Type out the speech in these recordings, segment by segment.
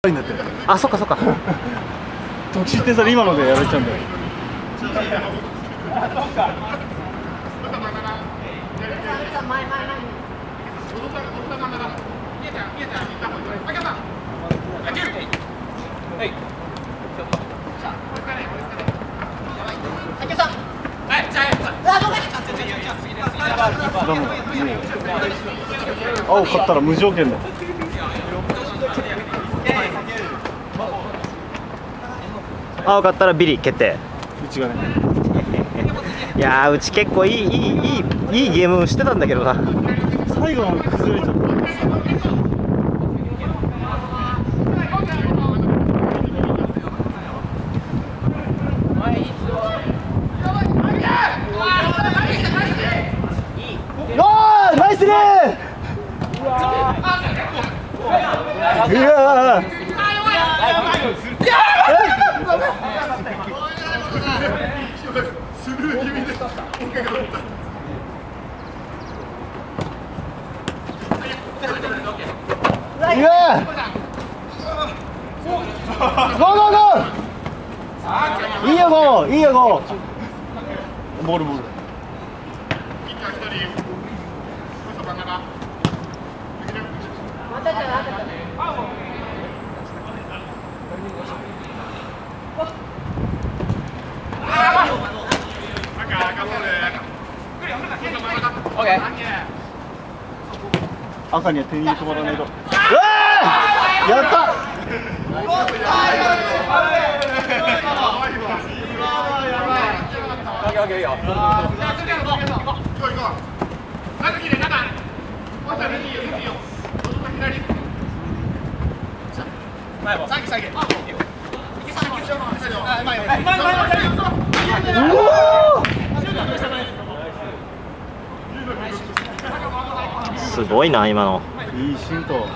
になってる。 あ、そっかそっか。 得失点差で今のでやられちゃうんだよ。青勝ったら無条件だ。 青勝ったらビリ決定。 うちがね。 いやー、うち結構いいゲームしてたんだけどな。 最後の崩れちゃった。ナイスねー。いやー。スルー気味で。いやー。ゴーゴーゴー。いいよゴー、いいよゴー。ボールボール。赤には手に止まらないと。やった。 すごいな今の。 いいシュート。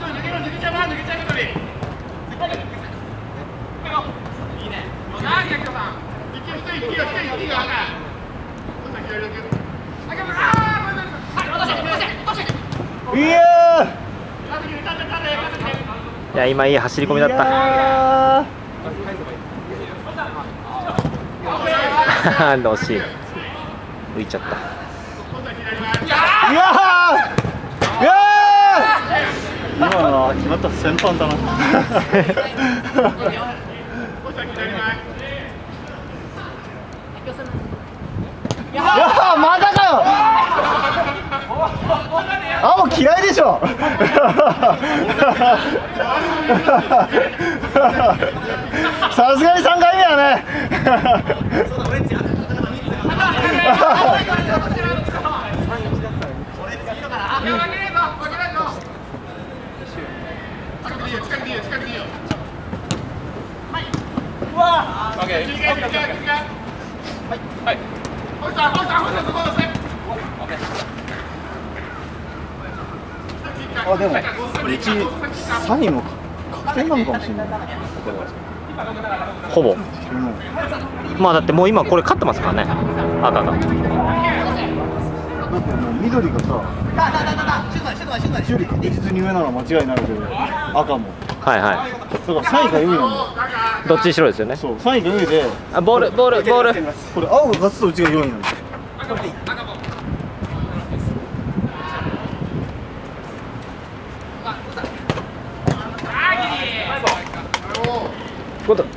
いや今いい走り込みだった。惜しい。浮いちゃった。 いや今のは決まった先般だな。いやまだかよ。青嫌いでしょ。さすがに3回目はね。あ、でもうち3位の確定なのかもしれない。 ほぼ。まあだってもう今これ勝ってますからね、赤が。 だってもう緑がさ、より確実に上なのは間違いないけど、赤も。 はいはい。 だから3位が上なんだよ。 どっちにしろですよね。 そう、3位が上で。 あ、ボール。これ青が勝つとうちが4位なんだよ。 こと。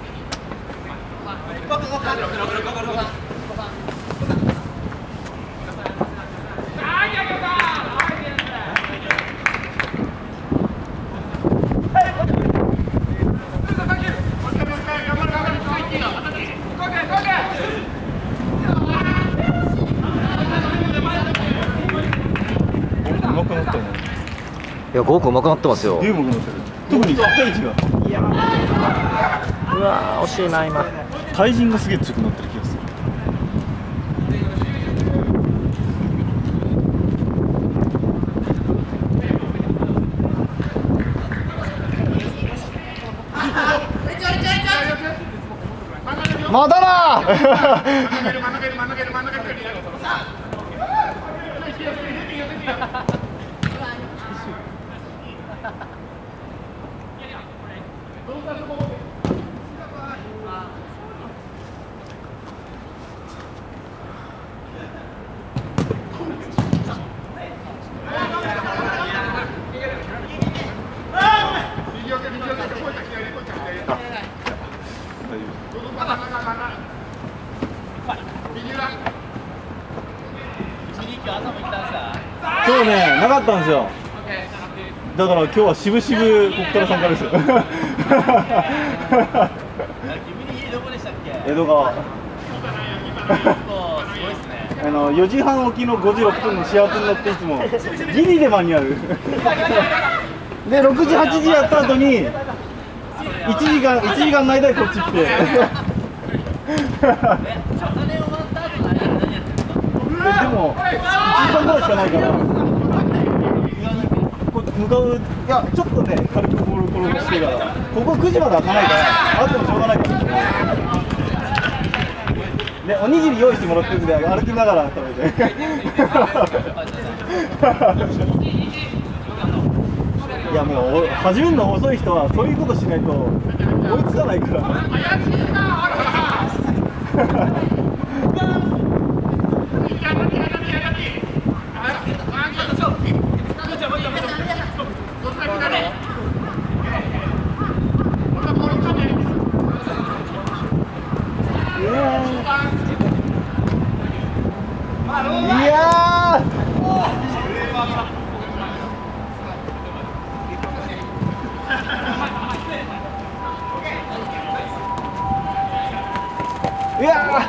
いや、ゴーク上手くなってますよ。 上手くなってる。特に1対1が。 うわー、惜しいな今。 対人がすげえ強くなってる気がする。まだな。 今日ね、なかったんですよ。だから今日は渋々ここから参加ですよ。江戸川。4時半起きの5時6分の始発に乗っていつもギリで間に合う。で6時8時やった後に1時間の間でこっち来て。でも1時間ぐらいしかないから向かう、いやちょっとね軽くボール転がしてからここ9時まで開かないからあってもしょうがないからでおにぎり用意してもらってるんで歩きながら食べていやもう始めるの遅い人はそういうことしないと追いつかないからいやいや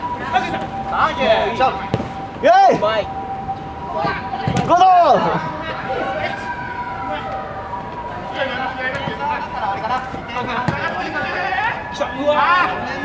ー、よい、ゴー！うわー